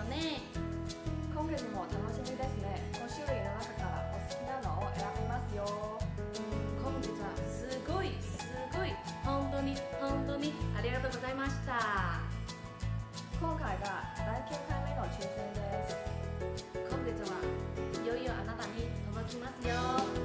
ね。 今月も楽しみですね。5種類の中からお好きなのを選びますよ。 今月はすごい本当にありがとうございました。 今回が第9回目の抽選です。 今月はいよいよあなたに届きますよ。